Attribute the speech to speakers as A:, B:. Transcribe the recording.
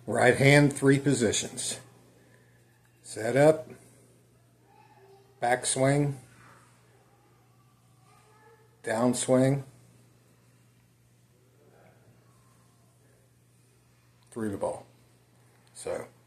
A: Right hand, 3 positions. Set up, back swing, down swing, through the ball. So